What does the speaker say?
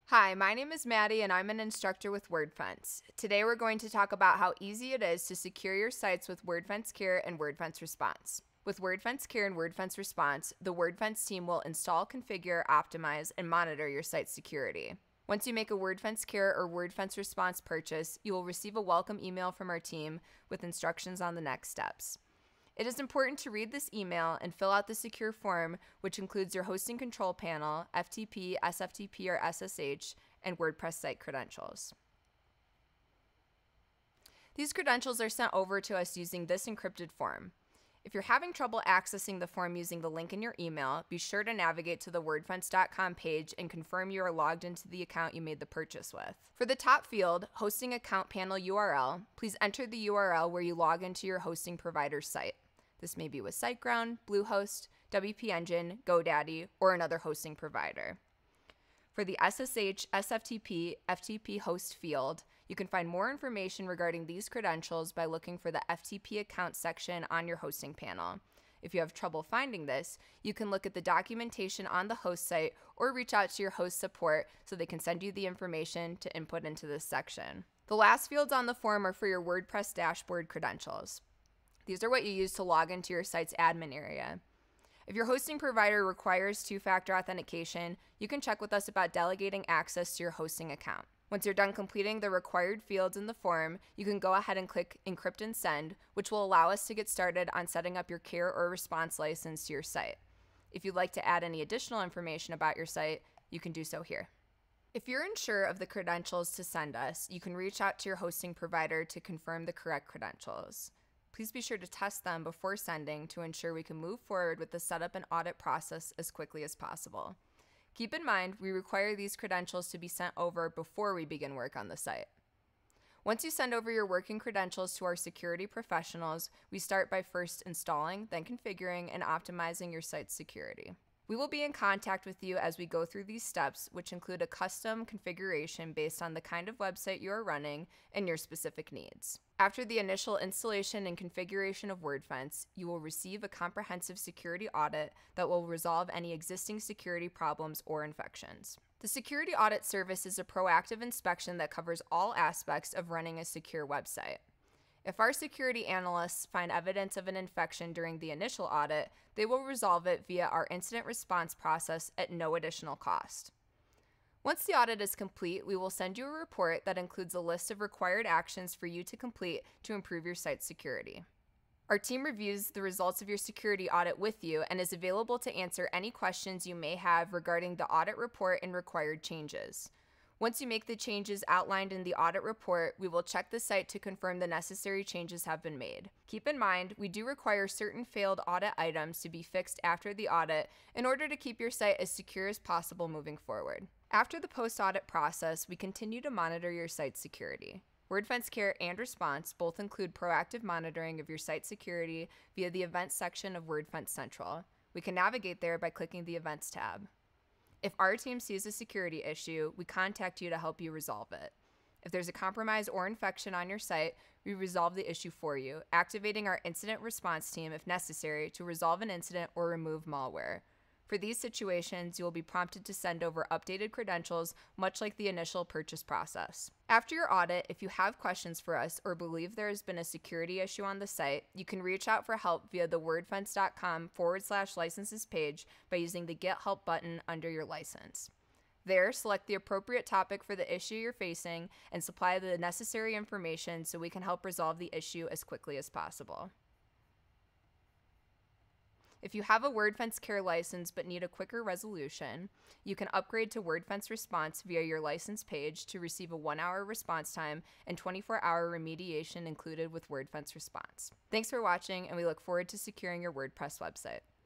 Hi, my name is Maddie and I'm an instructor with Wordfence. Today we're going to talk about how easy it is to secure your sites with Wordfence Care and Wordfence Response. With Wordfence Care and Wordfence Response, the Wordfence team will install, configure, optimize, and monitor your site's security. Once you make a Wordfence Care or Wordfence Response purchase, you will receive a welcome email from our team with instructions on the next steps. It is important to read this email and fill out the secure form, which includes your hosting control panel, FTP, SFTP, or SSH, and WordPress site credentials. These credentials are sent over to us using this encrypted form. If you're having trouble accessing the form using the link in your email, be sure to navigate to the wordfence.com page and confirm you are logged into the account you made the purchase with. For the top field, Hosting Account Panel URL, please enter the URL where you log into your hosting provider's site. This may be with SiteGround, Bluehost, WP Engine, GoDaddy, or another hosting provider. For the SSH, SFTP, FTP host field, you can find more information regarding these credentials by looking for the FTP account section on your hosting panel. If you have trouble finding this, you can look at the documentation on the host site or reach out to your host support so they can send you the information to input into this section. The last fields on the form are for your WordPress dashboard credentials. These are what you use to log into your site's admin area. If your hosting provider requires two-factor authentication, you can check with us about delegating access to your hosting account. Once you're done completing the required fields in the form, you can go ahead and click Encrypt and Send, which will allow us to get started on setting up your care or response license to your site. If you'd like to add any additional information about your site, you can do so here. If you're unsure of the credentials to send us, you can reach out to your hosting provider to confirm the correct credentials. Please be sure to test them before sending to ensure we can move forward with the setup and audit process as quickly as possible. Keep in mind, we require these credentials to be sent over before we begin work on the site. Once you send over your working credentials to our security professionals, we start by first installing, then configuring, and optimizing your site's security. We will be in contact with you as we go through these steps, which include a custom configuration based on the kind of website you are running and your specific needs. After the initial installation and configuration of Wordfence, you will receive a comprehensive security audit that will resolve any existing security problems or infections. The security audit service is a proactive inspection that covers all aspects of running a secure website. If our security analysts find evidence of an infection during the initial audit, they will resolve it via our incident response process at no additional cost. Once the audit is complete, we will send you a report that includes a list of required actions for you to complete to improve your site's security. Our team reviews the results of your security audit with you and is available to answer any questions you may have regarding the audit report and required changes. Once you make the changes outlined in the audit report, we will check the site to confirm the necessary changes have been made. Keep in mind, we do require certain failed audit items to be fixed after the audit in order to keep your site as secure as possible moving forward. After the post-audit process, we continue to monitor your site's security. Wordfence Care and Response both include proactive monitoring of your site security via the Events section of Wordfence Central. We can navigate there by clicking the Events tab. If our team sees a security issue, we contact you to help you resolve it. If there's a compromise or infection on your site, we resolve the issue for you, activating our incident response team if necessary to resolve an incident or remove malware. For these situations, you will be prompted to send over updated credentials, much like the initial purchase process. After your audit, if you have questions for us or believe there has been a security issue on the site, you can reach out for help via the wordfence.com/licenses page by using the Get Help button under your license. There, select the appropriate topic for the issue you're facing and supply the necessary information so we can help resolve the issue as quickly as possible. If you have a Wordfence Care license but need a quicker resolution, you can upgrade to Wordfence Response via your license page to receive a 1-hour response time and 24-hour remediation included with Wordfence Response. Thanks for watching, and we look forward to securing your WordPress website.